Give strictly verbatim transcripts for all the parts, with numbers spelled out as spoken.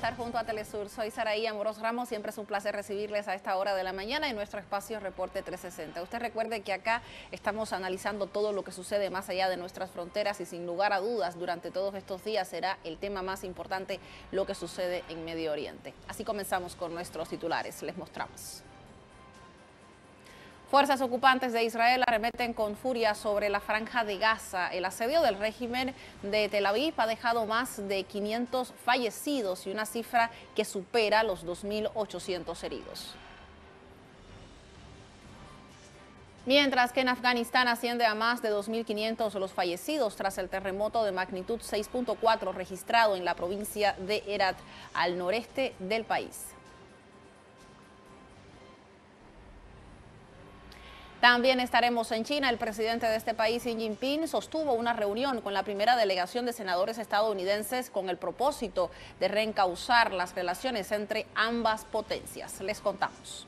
estar junto a Telesur. Soy Saraí Amorós Ramos. Siempre es un placer recibirles a esta hora de la mañana en nuestro espacio Reporte trescientos sesenta. Usted recuerde que acá estamos analizando todo lo que sucede más allá de nuestras fronteras y sin lugar a dudas durante todos estos días será el tema más importante lo que sucede en Medio Oriente. Así comenzamos con nuestros titulares. Les mostramos. Fuerzas ocupantes de Israel arremeten con furia sobre la Franja de Gaza. El asedio del régimen de Tel Aviv ha dejado más de quinientos fallecidos y una cifra que supera los dos mil ochocientos heridos. Mientras que en Afganistán asciende a más de dos mil quinientos los fallecidos tras el terremoto de magnitud seis punto cuatro registrado en la provincia de Herat, al noreste del país. También estaremos en China. El presidente de este país, Xi Jinping, sostuvo una reunión con la primera delegación de senadores estadounidenses con el propósito de reencauzar las relaciones entre ambas potencias. Les contamos.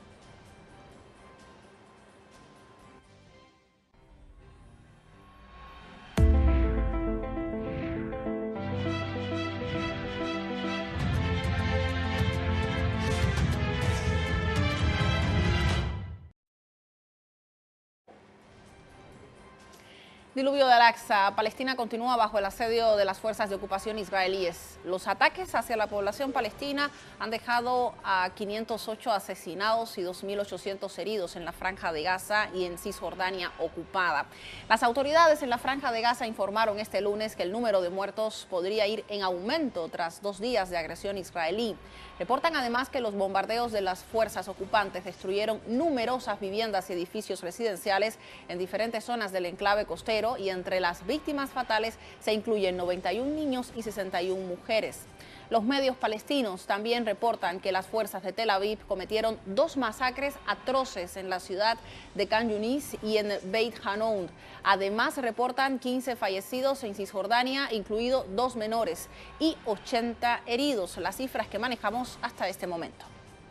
Diluvio de Al-Aqsa. Palestina continúa bajo el asedio de las fuerzas de ocupación israelíes. Los ataques hacia la población palestina han dejado a quinientos ocho asesinados y dos mil ochocientos heridos en la Franja de Gaza y en Cisjordania ocupada. Las autoridades en la Franja de Gaza informaron este lunes que el número de muertos podría ir en aumento tras dos días de agresión israelí. Reportan además que los bombardeos de las fuerzas ocupantes destruyeron numerosas viviendas y edificios residenciales en diferentes zonas del enclave costero, y entre las víctimas fatales se incluyen noventa y un niños y sesenta y una mujeres. Los medios palestinos también reportan que las fuerzas de Tel Aviv cometieron dos masacres atroces en la ciudad de Khan Yunis y en Beit Hanoun. Además reportan quince fallecidos en Cisjordania, incluidos dos menores, y ochenta heridos, las cifras que manejamos hasta este momento.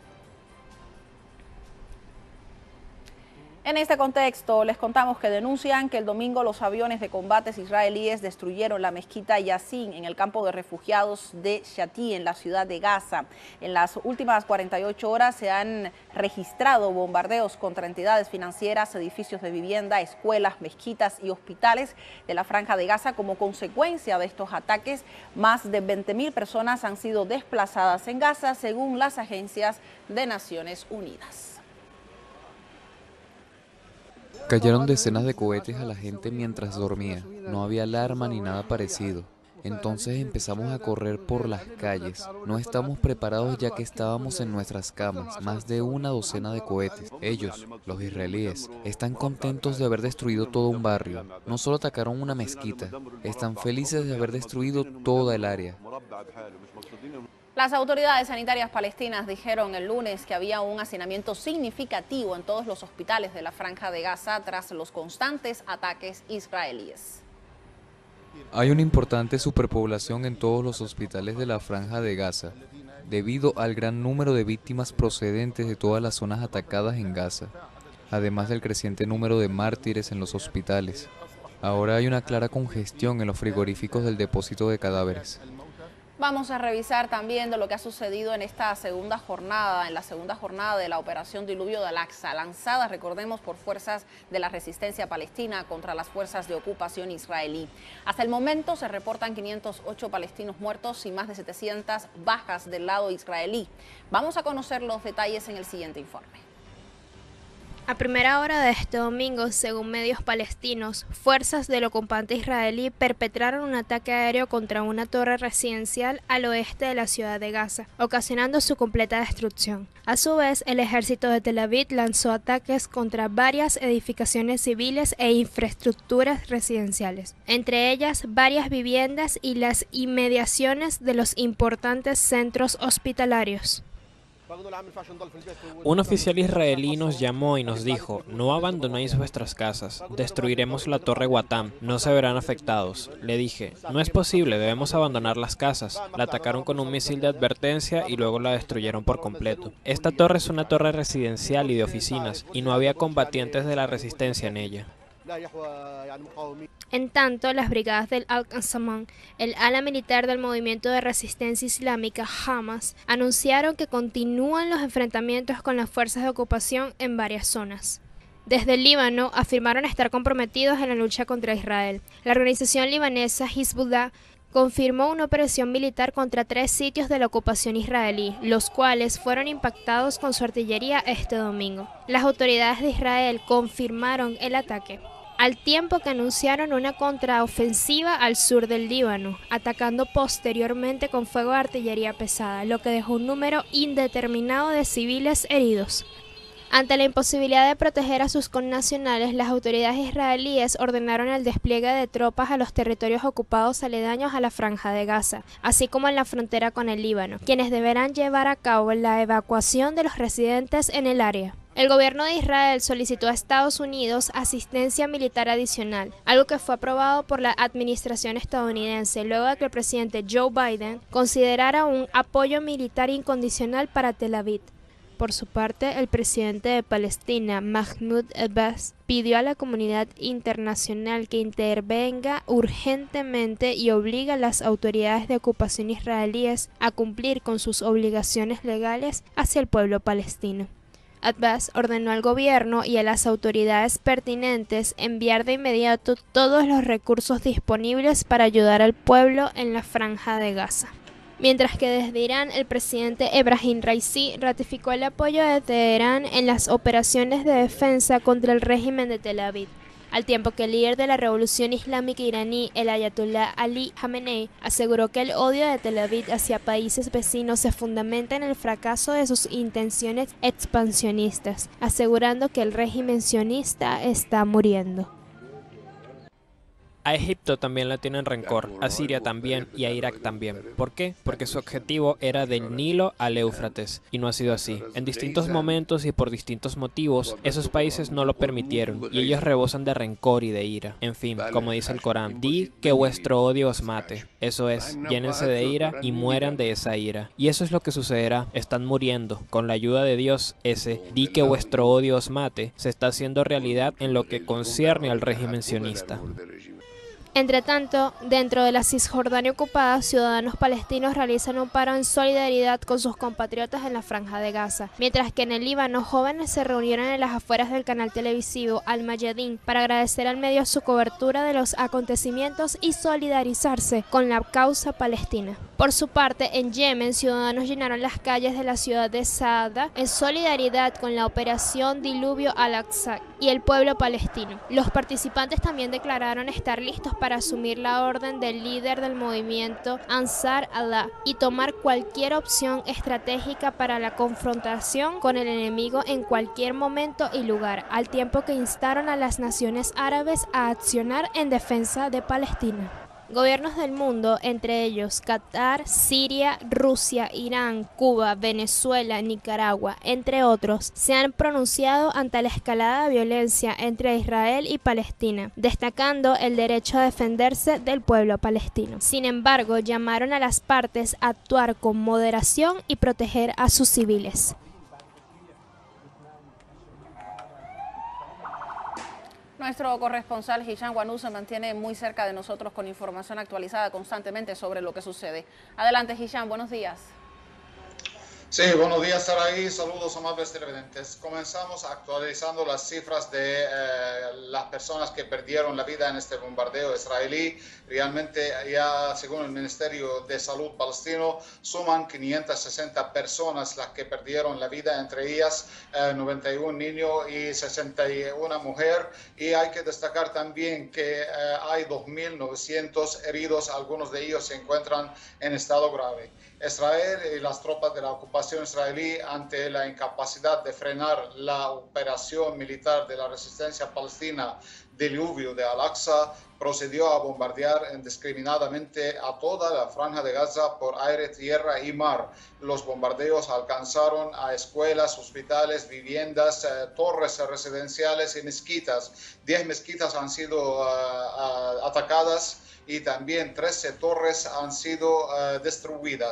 En este contexto, les contamos que denuncian que el domingo los aviones de combates israelíes destruyeron la mezquita Yassin en el campo de refugiados de Shati, en la ciudad de Gaza. En las últimas cuarenta y ocho horas se han registrado bombardeos contra entidades financieras, edificios de vivienda, escuelas, mezquitas y hospitales de la Franja de Gaza. Como consecuencia de estos ataques, más de veinte mil personas han sido desplazadas en Gaza, según las agencias de Naciones Unidas. Cayeron decenas de cohetes a la gente mientras dormía. No había alarma ni nada parecido. Entonces empezamos a correr por las calles. No estamos preparados ya que estábamos en nuestras camas. Más de una docena de cohetes. Ellos, los israelíes, están contentos de haber destruido todo un barrio. No solo atacaron una mezquita, están felices de haber destruido toda el área. Las autoridades sanitarias palestinas dijeron el lunes que había un hacinamiento significativo en todos los hospitales de la Franja de Gaza tras los constantes ataques israelíes. Hay una importante superpoblación en todos los hospitales de la Franja de Gaza, debido al gran número de víctimas procedentes de todas las zonas atacadas en Gaza, además del creciente número de mártires en los hospitales. Ahora hay una clara congestión en los frigoríficos del depósito de cadáveres. Vamos a revisar también de lo que ha sucedido en esta segunda jornada, en la segunda jornada de la operación Diluvio de Al-Aqsa, lanzada, recordemos, por fuerzas de la resistencia palestina contra las fuerzas de ocupación israelí. Hasta el momento se reportan quinientos ocho palestinos muertos y más de setecientas bajas del lado israelí. Vamos a conocer los detalles en el siguiente informe. A primera hora de este domingo, según medios palestinos, fuerzas del ocupante israelí perpetraron un ataque aéreo contra una torre residencial al oeste de la ciudad de Gaza, ocasionando su completa destrucción. A su vez, el ejército de Tel Aviv lanzó ataques contra varias edificaciones civiles e infraestructuras residenciales, entre ellas varias viviendas y las inmediaciones de los importantes centros hospitalarios. Un oficial israelí nos llamó y nos dijo: no abandonéis vuestras casas, destruiremos la torre Watam, no se verán afectados. Le dije: no es posible, debemos abandonar las casas. La atacaron con un misil de advertencia y luego la destruyeron por completo. Esta torre es una torre residencial y de oficinas, y no había combatientes de la resistencia en ella. En tanto, las brigadas del Al-Qassam, el ala militar del movimiento de resistencia islámica Hamas, anunciaron que continúan los enfrentamientos con las fuerzas de ocupación en varias zonas. Desde el Líbano afirmaron estar comprometidos en la lucha contra Israel. La organización libanesa Hezbollah confirmó una operación militar contra tres sitios de la ocupación israelí, los cuales fueron impactados con su artillería este domingo. Las autoridades de Israel confirmaron el ataque, al tiempo que anunciaron una contraofensiva al sur del Líbano, atacando posteriormente con fuego de artillería pesada, lo que dejó un número indeterminado de civiles heridos. Ante la imposibilidad de proteger a sus connacionales, las autoridades israelíes ordenaron el despliegue de tropas a los territorios ocupados aledaños a la Franja de Gaza, así como en la frontera con el Líbano, quienes deberán llevar a cabo la evacuación de los residentes en el área. El gobierno de Israel solicitó a Estados Unidos asistencia militar adicional, algo que fue aprobado por la administración estadounidense luego de que el presidente Joe Biden considerara un apoyo militar incondicional para Tel Aviv. Por su parte, el presidente de Palestina, Mahmoud Abbas, pidió a la comunidad internacional que intervenga urgentemente y obliga a las autoridades de ocupación israelíes a cumplir con sus obligaciones legales hacia el pueblo palestino. Abbas ordenó al gobierno y a las autoridades pertinentes enviar de inmediato todos los recursos disponibles para ayudar al pueblo en la Franja de Gaza. Mientras que desde Irán, el presidente Ebrahim Raisi ratificó el apoyo de Teherán en las operaciones de defensa contra el régimen de Tel Aviv, al tiempo que el líder de la revolución islámica iraní, el ayatolá Ali Khamenei, aseguró que el odio de Tel Aviv hacia países vecinos se fundamenta en el fracaso de sus intenciones expansionistas, asegurando que el régimen sionista está muriendo. A Egipto también le tienen rencor, a Siria también y a Irak también. ¿Por qué? Porque su objetivo era del Nilo al Éufrates, y no ha sido así. En distintos momentos y por distintos motivos, esos países no lo permitieron, y ellos rebosan de rencor y de ira. En fin, como dice el Corán, di que vuestro odio os mate. Eso es, llénense de ira y mueran de esa ira. Y eso es lo que sucederá, están muriendo. Con la ayuda de Dios, ese di que vuestro odio os mate, se está haciendo realidad en lo que concierne al régimen sionista. Entre tanto, dentro de la Cisjordania ocupada, ciudadanos palestinos realizan un paro en solidaridad con sus compatriotas en la Franja de Gaza, mientras que en el Líbano, jóvenes se reunieron en las afueras del canal televisivo Al Mayadin para agradecer al medio su cobertura de los acontecimientos y solidarizarse con la causa palestina. Por su parte, en Yemen, ciudadanos llenaron las calles de la ciudad de Saada en solidaridad con la operación Diluvio al-Aqsa y el pueblo palestino. Los participantes también declararon estar listos para asumir la orden del líder del movimiento Ansar Allah y tomar cualquier opción estratégica para la confrontación con el enemigo en cualquier momento y lugar, al tiempo que instaron a las naciones árabes a accionar en defensa de Palestina. Gobiernos del mundo, entre ellos Qatar, Siria, Rusia, Irán, Cuba, Venezuela, Nicaragua, entre otros, se han pronunciado ante la escalada de violencia entre Israel y Palestina, destacando el derecho a defenderse del pueblo palestino. Sin embargo, llamaron a las partes a actuar con moderación y proteger a sus civiles. Nuestro corresponsal Hisham Wanu se mantiene muy cerca de nosotros con información actualizada constantemente sobre lo que sucede. Adelante, Hisham, buenos días. Sí, buenos días, Saraí. Saludos, amables televidentes. Comenzamos actualizando las cifras de eh, las personas que perdieron la vida en este bombardeo israelí. Realmente ya, según el Ministerio de Salud palestino, suman quinientas sesenta personas las que perdieron la vida, entre ellas eh, noventa y un niños y sesenta y una mujeres. Y hay que destacar también que eh, hay dos mil novecientos heridos, algunos de ellos se encuentran en estado grave. Israel y las tropas de la ocupación israelí, ante la incapacidad de frenar la operación militar de la resistencia palestina Diluvio de Al-Aqsa, procedió a bombardear indiscriminadamente a toda la Franja de Gaza por aire, tierra y mar. Los bombardeos alcanzaron a escuelas, hospitales, viviendas, eh, torres residenciales y mezquitas. Diez mezquitas han sido uh, uh, atacadas y también trece torres han sido uh, destruidas.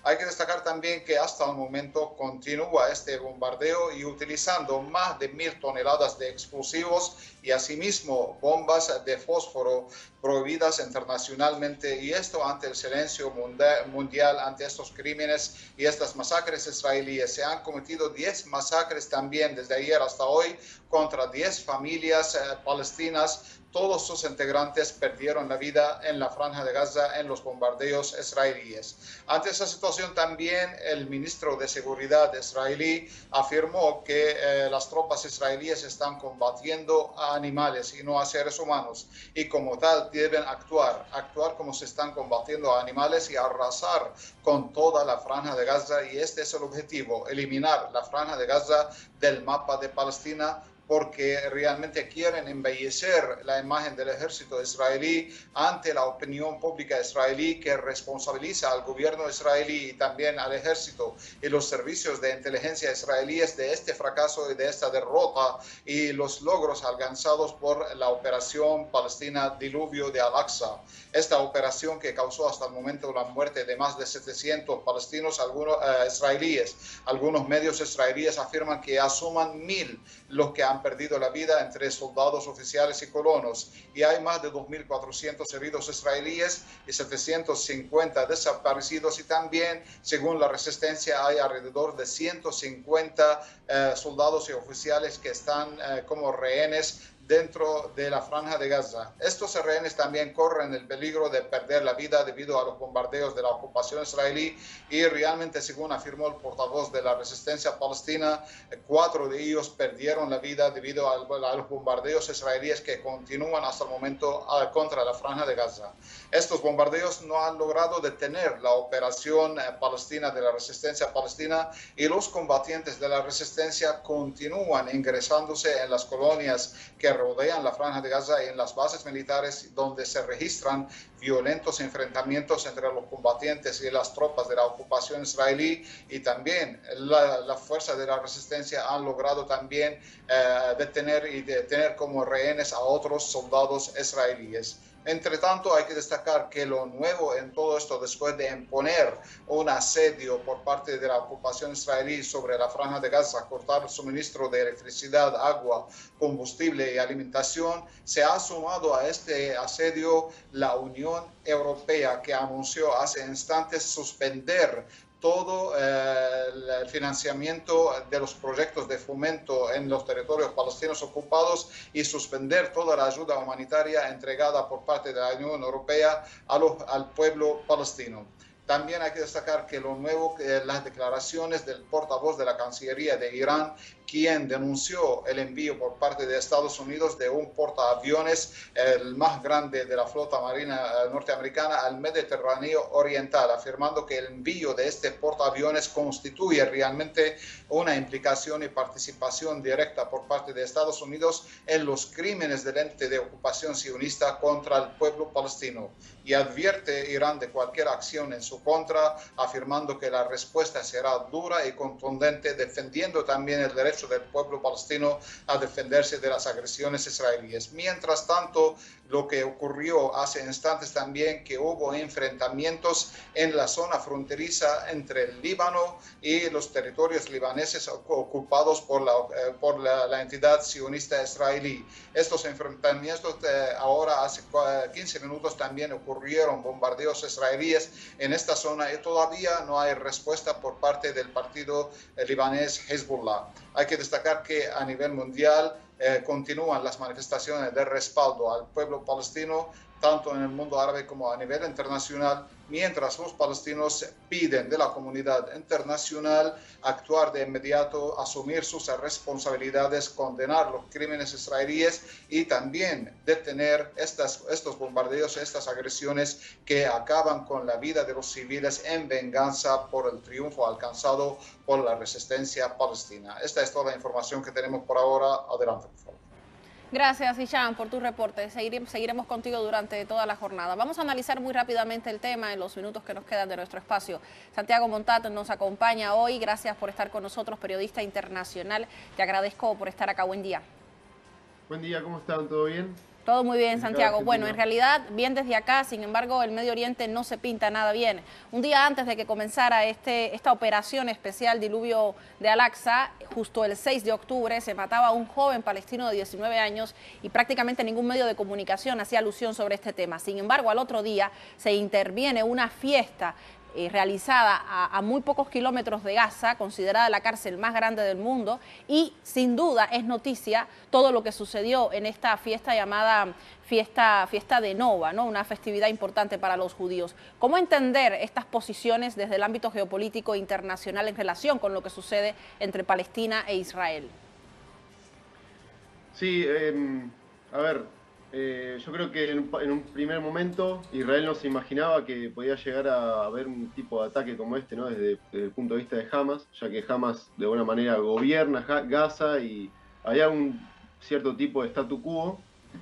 Hay que destacar también que hasta el momento continúa este bombardeo y utilizando más de mil toneladas de explosivos y asimismo bombas de fósforo prohibidas internacionalmente, y esto ante el silencio mundial ante estos crímenes y estas masacres israelíes. Se han cometido diez masacres también desde ayer hasta hoy contra diez familias eh, palestinas. Todos sus integrantes perdieron la vida en la Franja de Gaza en los bombardeos israelíes. Ante esa situación también el ministro de Seguridad israelí afirmó que eh, las tropas israelíes están combatiendo a animales y no a seres humanos, y como tal deben actuar, actuar como se están combatiendo a animales y arrasar con toda la Franja de Gaza, y este es el objetivo, eliminar la Franja de Gaza del mapa de Palestina, porque realmente quieren embellecer la imagen del ejército israelí ante la opinión pública israelí, que responsabiliza al gobierno israelí y también al ejército y los servicios de inteligencia israelíes de este fracaso y de esta derrota y los logros alcanzados por la operación palestina Diluvio de Al-Aqsa. Esta operación que causó hasta el momento la muerte de más de setecientos palestinos, algunos eh, israelíes. Algunos medios israelíes afirman que asuman mil los que han perdido la vida entre soldados, oficiales y colonos, y hay más de dos mil cuatrocientos heridos israelíes y setecientos cincuenta desaparecidos, y también, según la Resistencia, hay alrededor de ciento cincuenta eh, soldados y oficiales que están eh, como rehenes dentro de la Franja de Gaza. Estos rehenes también corren el peligro de perder la vida debido a los bombardeos de la ocupación israelí, y realmente, según afirmó el portavoz de la Resistencia Palestina, cuatro de ellos perdieron la vida debido a los bombardeos israelíes que continúan hasta el momento contra la Franja de Gaza. Estos bombardeos no han logrado detener la operación palestina de la Resistencia Palestina, y los combatientes de la Resistencia continúan ingresándose en las colonias que rodean la Franja de Gaza y en las bases militares, donde se registran violentos enfrentamientos entre los combatientes y las tropas de la ocupación israelí, y también la, la fuerza de la resistencia han logrado también eh, detener y detener como rehenes a otros soldados israelíes. Entre tanto, hay que destacar que lo nuevo en todo esto, después de imponer un asedio por parte de la ocupación israelí sobre la Franja de Gaza, cortar el suministro de electricidad, agua, combustible y alimentación, se ha sumado a este asedio la Unión Europea, que anunció hace instantes suspender todo eh, el financiamiento de los proyectos de fomento en los territorios palestinos ocupados y suspender toda la ayuda humanitaria entregada por parte de la Unión Europea a los, al pueblo palestino. También hay que destacar que lo nuevo, eh, las declaraciones del portavoz de la Cancillería de Irán, quien denunció el envío por parte de Estados Unidos de un portaaviones, el más grande de la flota marina norteamericana, al Mediterráneo Oriental, afirmando que el envío de este portaaviones constituye realmente una implicación y participación directa por parte de Estados Unidos en los crímenes del ente de ocupación sionista contra el pueblo palestino, y advierte Irán de cualquier acción en su contra, afirmando que la respuesta será dura y contundente, defendiendo también el derecho del pueblo palestino a defenderse de las agresiones israelíes. Mientras tanto, lo que ocurrió hace instantes también, que hubo enfrentamientos en la zona fronteriza entre el Líbano y los territorios libaneses ocupados por la, eh, por la, la entidad sionista israelí. Estos enfrentamientos eh, ahora hace quince minutos también ocurrieron bombardeos israelíes en esta zona, y todavía no hay respuesta por parte del partido eh, libanés Hezbollah. Hay que destacar que a nivel mundial eh, continúan las manifestaciones de respaldo al pueblo palestino, tanto en el mundo árabe como a nivel internacional, mientras los palestinos piden de la comunidad internacional actuar de inmediato, asumir sus responsabilidades, condenar los crímenes israelíes y también detener estas, estos bombardeos, estas agresiones que acaban con la vida de los civiles en venganza por el triunfo alcanzado por la resistencia palestina. Esta es toda la información que tenemos por ahora. Adelante, por favor. Gracias, Hisham, por tu reporte. Seguiremos, seguiremos contigo durante toda la jornada. Vamos a analizar muy rápidamente el tema en los minutos que nos quedan de nuestro espacio. Santiago Montato nos acompaña hoy. Gracias por estar con nosotros, periodista internacional. Te agradezco por estar acá. Buen día. Buen día, ¿cómo están? ¿Todo bien? Todo muy bien, Santiago. Bueno, en realidad, bien desde acá, sin embargo, el Medio Oriente no se pinta nada bien. Un día antes de que comenzara este, esta operación especial Diluvio de Al-Aqsa, justo el seis de octubre, se mataba a un joven palestino de diecinueve años y prácticamente ningún medio de comunicación hacía alusión sobre este tema. Sin embargo, al otro día se interviene una fiesta Eh, realizada a, a muy pocos kilómetros de Gaza, considerada la cárcel más grande del mundo, y sin duda es noticia todo lo que sucedió en esta fiesta llamada fiesta, fiesta de Nova, ¿no? Una festividad importante para los judíos. ¿Cómo entender estas posiciones desde el ámbito geopolítico internacional en relación con lo que sucede entre Palestina e Israel? Sí, eh, a ver, Eh, yo creo que en, en un primer momento Israel no se imaginaba que podía llegar a haber un tipo de ataque como este, ¿no? Desde, desde el punto de vista de Hamas, ya que Hamas de alguna manera gobierna Gaza y había un cierto tipo de statu quo,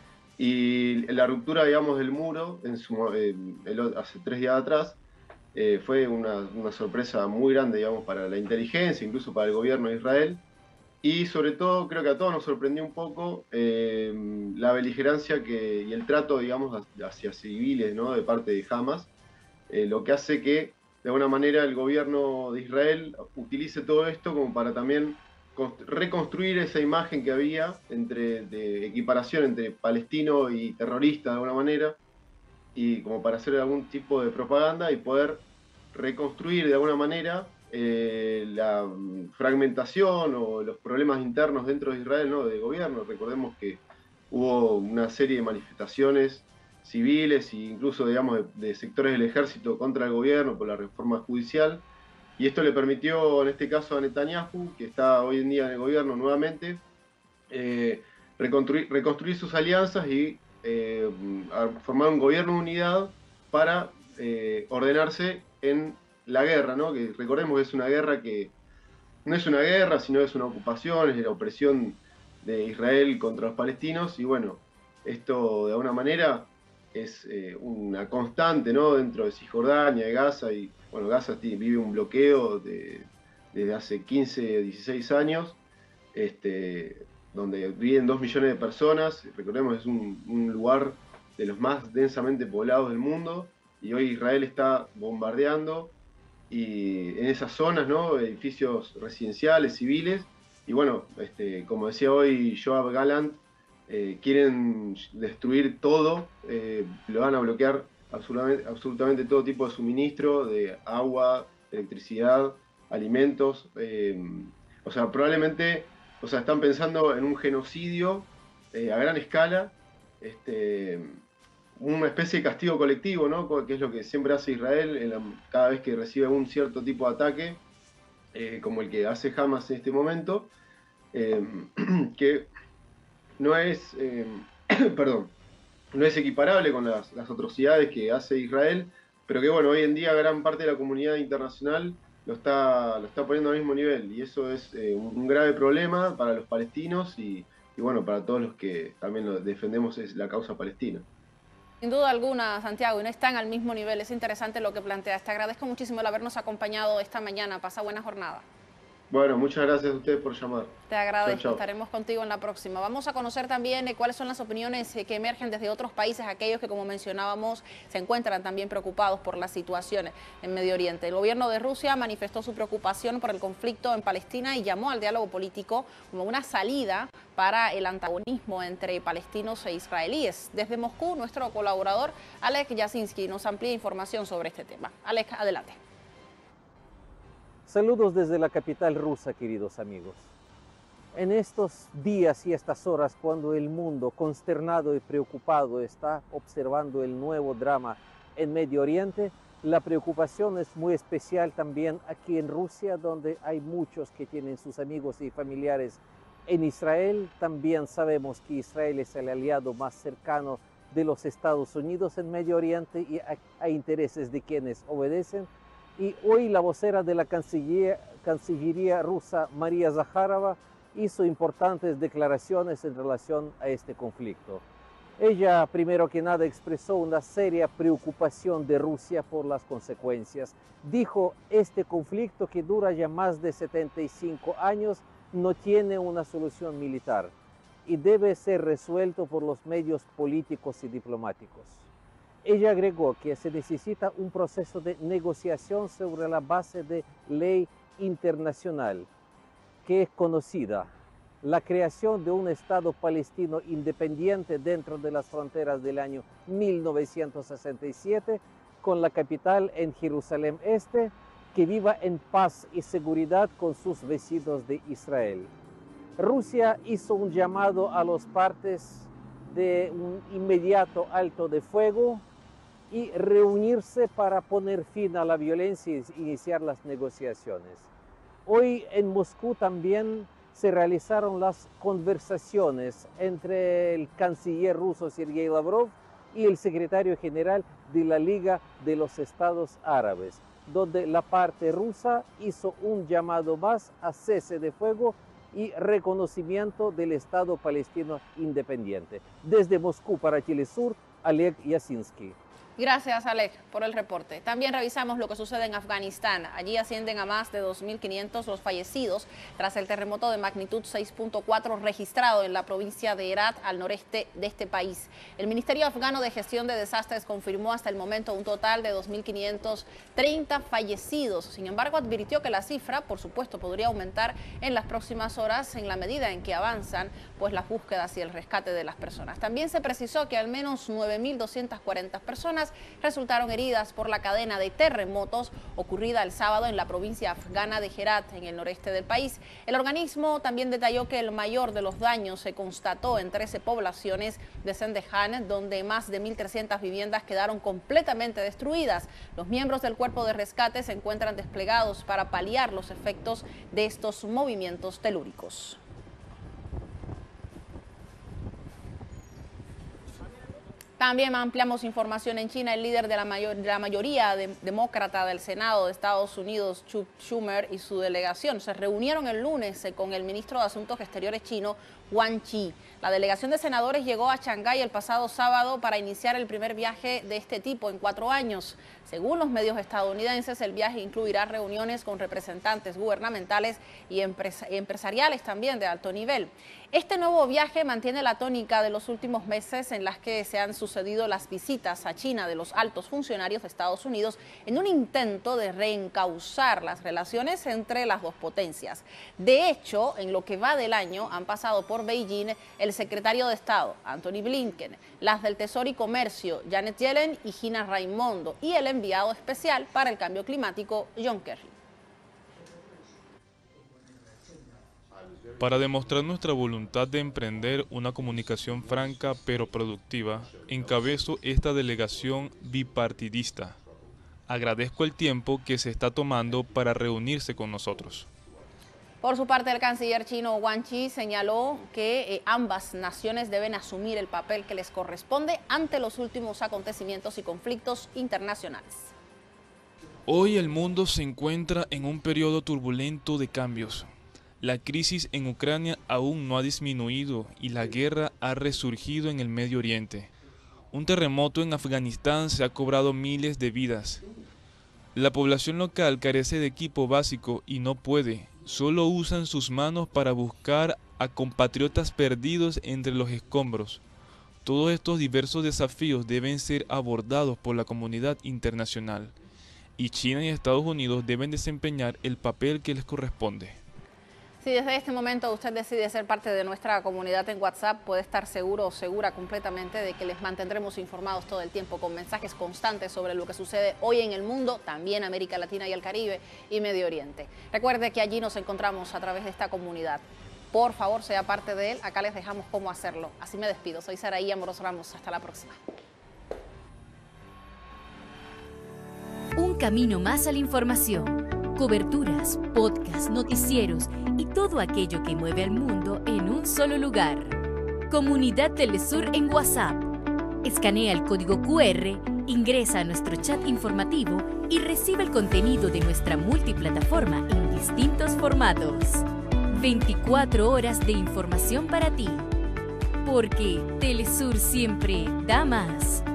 y la ruptura, digamos, del muro en su, eh, el, hace tres días atrás eh, fue una, una sorpresa muy grande, digamos, para la inteligencia, incluso para el gobierno de Israel. Y sobre todo, creo que a todos nos sorprendió un poco eh, la beligerancia que, y el trato, digamos, hacia civiles, ¿no? De parte de Hamas, eh, lo que hace que, de alguna manera, el gobierno de Israel utilice todo esto como para también reconstruir esa imagen que había entre, de equiparación entre palestino y terrorista, de alguna manera, y como para hacer algún tipo de propaganda y poder reconstruir de alguna manera Eh, la fragmentación o los problemas internos dentro de Israel, ¿no? De gobierno. Recordemos que hubo una serie de manifestaciones civiles e incluso, digamos, de, de sectores del ejército contra el gobierno por la reforma judicial, y esto le permitió, en este caso, a Netanyahu, que está hoy en día en el gobierno nuevamente, eh, reconstruir, reconstruir sus alianzas y eh, formar un gobierno de unidad para eh, ordenarse en la guerra, ¿no? Que recordemos que es una guerra que no es una guerra, sino es una ocupación, es la opresión de Israel contra los palestinos, y bueno, esto de alguna manera es eh, una constante, ¿no? Dentro de Cisjordania, de Gaza, y bueno, Gaza vive un bloqueo de, desde hace quince, dieciséis años, este, donde viven dos millones de personas. Recordemos, es un, un lugar de los más densamente poblados del mundo, y hoy Israel está bombardeando y en esas zonas, ¿no? Edificios residenciales, civiles, y bueno, este, como decía hoy Yoav Gallant, eh, quieren destruir todo, eh, lo van a bloquear absolutamente, absolutamente todo tipo de suministro, de agua, electricidad, alimentos, eh, o sea, probablemente, o sea, están pensando en un genocidio eh, a gran escala, este, una especie de castigo colectivo, ¿no? Que es lo que siempre hace Israel en la, cada vez que recibe un cierto tipo de ataque, eh, como el que hace Hamas en este momento, eh, que no es, eh, perdón, no es equiparable con las, las atrocidades que hace Israel, pero que bueno, hoy en día gran parte de la comunidad internacional lo está, lo está poniendo al mismo nivel, y eso es eh, un, un grave problema para los palestinos y, y bueno, para todos los que también lo defendemos es la causa palestina. Sin duda alguna, Santiago, y no están al mismo nivel. Es interesante lo que planteas. Te agradezco muchísimo el habernos acompañado esta mañana. Pasa buena jornada. Bueno, muchas gracias a ustedes por llamar. Te agradezco, chau, chau. Estaremos contigo en la próxima. Vamos a conocer también eh, cuáles son las opiniones eh, que emergen desde otros países, aquellos que, como mencionábamos, se encuentran también preocupados por la situación en Medio Oriente. El gobierno de Rusia manifestó su preocupación por el conflicto en Palestina y llamó al diálogo político como una salida para el antagonismo entre palestinos e israelíes. Desde Moscú, nuestro colaborador Alek Yasinski nos amplía información sobre este tema. Alek, adelante. Saludos desde la capital rusa, queridos amigos. En estos días y estas horas, cuando el mundo, consternado y preocupado, está observando el nuevo drama en Medio Oriente, la preocupación es muy especial también aquí en Rusia, donde hay muchos que tienen sus amigos y familiares en Israel. También sabemos que Israel es el aliado más cercano de los Estados Unidos en Medio Oriente y a, a intereses de quienes obedecen. Y hoy la vocera de la Cancillería, Cancillería rusa, María Zakharova, hizo importantes declaraciones en relación a este conflicto. Ella, primero que nada, expresó una seria preocupación de Rusia por las consecuencias. Dijo, este conflicto que dura ya más de setenta y cinco años no tiene una solución militar. y debe ser resuelto por los medios políticos y diplomáticos. Ella agregó que se necesita un proceso de negociación sobre la base de ley internacional, que es conocida, la creación de un Estado palestino independiente dentro de las fronteras del año mil novecientos sesenta y siete, con la capital en Jerusalén Este, que viva en paz y seguridad con sus vecinos de Israel. Rusia hizo un llamado a las partes de un inmediato alto de fuego y reunirse para poner fin a la violencia y iniciar las negociaciones. Hoy en Moscú también se realizaron las conversaciones entre el canciller ruso Sergei Lavrov y el secretario general de la Liga de los Estados Árabes, donde la parte rusa hizo un llamado más a cese de fuego y reconocimiento del Estado palestino independiente. Desde Moscú para Telesur, Oleg Yasinski. Gracias, Alec, por el reporte. También revisamos lo que sucede en Afganistán. Allí ascienden a más de dos mil quinientos los fallecidos tras el terremoto de magnitud seis punto cuatro registrado en la provincia de Herat, al noreste de este país. El Ministerio Afgano de Gestión de Desastres confirmó hasta el momento un total de dos mil quinientos treinta fallecidos. Sin embargo, advirtió que la cifra, por supuesto, podría aumentar en las próximas horas en la medida en que avanzan pues, las búsquedas y el rescate de las personas. También se precisó que al menos nueve mil doscientas cuarenta personas resultaron heridas por la cadena de terremotos ocurrida el sábado en la provincia afgana de Herat, en el noreste del país. El organismo también detalló que el mayor de los daños se constató en trece poblaciones de Zendejan, donde más de mil trescientas viviendas quedaron completamente destruidas. Los miembros del cuerpo de rescate se encuentran desplegados para paliar los efectos de estos movimientos telúricos. También ampliamos información en China. El líder de la, mayor, de la mayoría de, demócrata del Senado de Estados Unidos, Chuck Schumer, y su delegación se reunieron el lunes con el ministro de Asuntos Exteriores chino, Wang Yi. La delegación de senadores llegó a Shanghái el pasado sábado para iniciar el primer viaje de este tipo en cuatro años. Según los medios estadounidenses, el viaje incluirá reuniones con representantes gubernamentales y empresa, empresariales también de alto nivel. Este nuevo viaje mantiene la tónica de los últimos meses en las que se han sucedido las visitas a China de los altos funcionarios de Estados Unidos en un intento de reencauzar las relaciones entre las dos potencias. De hecho, en lo que va del año han pasado por Beijing el secretario de Estado, Antony Blinken, las del Tesoro y Comercio, Janet Yellen y Gina Raimondo, y el enviado especial para el cambio climático, John Kerry. Para demostrar nuestra voluntad de emprender una comunicación franca pero productiva, encabezo esta delegación bipartidista. Agradezco el tiempo que se está tomando para reunirse con nosotros. Por su parte, el canciller chino Wang Yi señaló que eh, ambas naciones deben asumir el papel que les corresponde ante los últimos acontecimientos y conflictos internacionales. Hoy el mundo se encuentra en un periodo turbulento de cambios. La crisis en Ucrania aún no ha disminuido y la guerra ha resurgido en el Medio Oriente. Un terremoto en Afganistán se ha cobrado miles de vidas. La población local carece de equipo básico y no puede. Solo usan sus manos para buscar a compatriotas perdidos entre los escombros. Todos estos diversos desafíos deben ser abordados por la comunidad internacional. Y China y Estados Unidos deben desempeñar el papel que les corresponde. Si desde este momento usted decide ser parte de nuestra comunidad en WhatsApp, puede estar seguro o segura completamente de que les mantendremos informados todo el tiempo con mensajes constantes sobre lo que sucede hoy en el mundo, también América Latina y el Caribe y Medio Oriente. Recuerde que allí nos encontramos a través de esta comunidad. Por favor, sea parte de él. Acá les dejamos cómo hacerlo. Así me despido. Soy Saraí Amorós Ramos. Hasta la próxima. Un camino más a la información. Coberturas, podcasts, noticieros y todo aquello que mueve al mundo en un solo lugar. Comunidad Telesur en WhatsApp. Escanea el código cu erre, ingresa a nuestro chat informativo y recibe el contenido de nuestra multiplataforma en distintos formatos. veinticuatro horas de información para ti. Porque Telesur siempre da más.